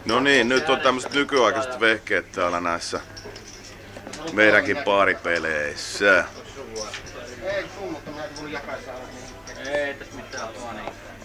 No niin, nyt on tämmöiset nykyaikaiset vehkeet täällä näissä meidänkin baaripeleissä. Ei, sun, mutta mä tulin jakaisaan. Ei tässä mitään tuo niin.